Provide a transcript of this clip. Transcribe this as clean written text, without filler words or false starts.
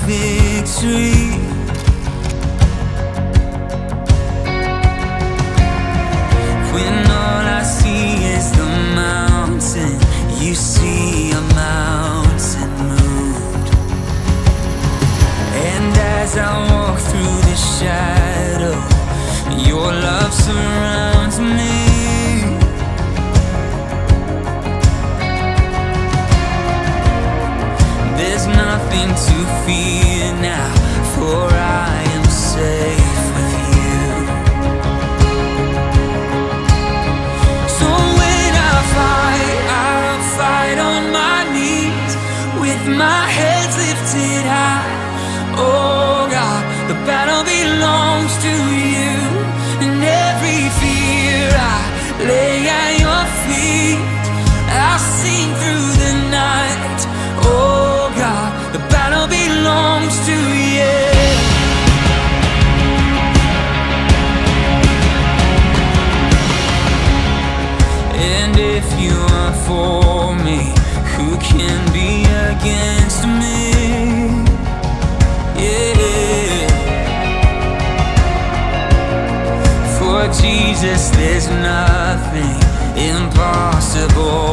victory. When all I see is the mountain, you see a mountain moved. And as I walk through the shadow, your love surrounds me. There's nothing to fear now, for I am safe with you. So when I'll fight on my knees, with my head lifted high. Oh God, the battle belongs to you, and every fear I lay at your feet. I'll sing through the night. Oh God, the battle belongs to you. And if you are for me, who can be against me? Yeah. For Jesus, there's nothing impossible